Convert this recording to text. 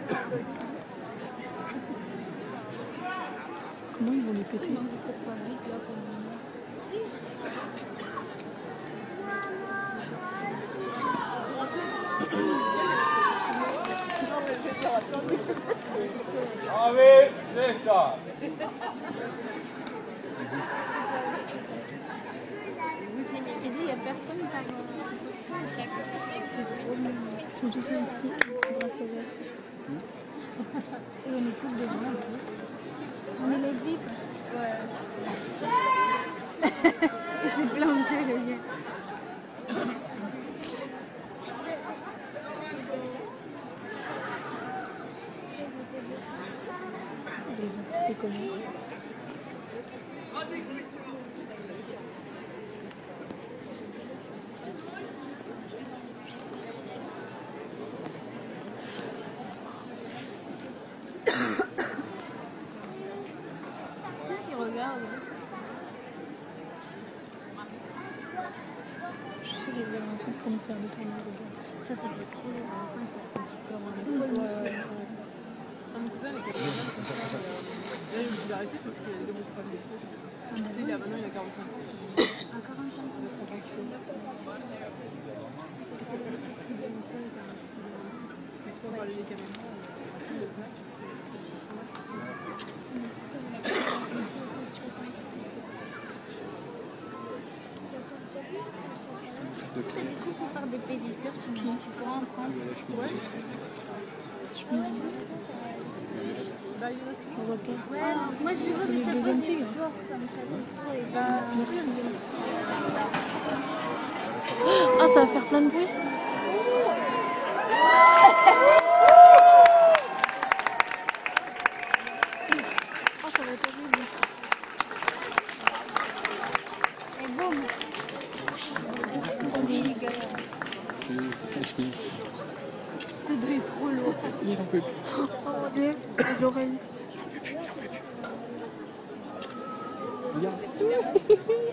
Comment ils vont les péter? Ah oui, c'est ça. Ils sont tous un petit bracelet vert. Et on est tous devant en plus. On est les VIP. Ouais. Il s'est planté le gars. Ils les ont portés comment? Il regarde. Je sais qu'il y avait un truc pour me faire détourner le regard. Ça doit être trop lourd. À la fin, il faut super Mon cousin, il était là, il a arrêté parce qu'il a des problèmes de peau. Maintenant, il a 45 ans. à 45 ans. Il faut avoir les caméras. Si t'as des trucs pour faire des pédicures, tu pourras en prendre. Ouais. Chemise bleue. Bah, il y en a qui On voit pas. Ouais, moi je veux C'est que le ça deuxième pose tigre. des jours comme ça, comme toi, et Merci. Ah, ça va faire plein de bruit. Ah, ça va être horrible. Et boum. Pedro est trop lourd. Il en peut plus. Oh mon dieu, les oreilles. Regarde.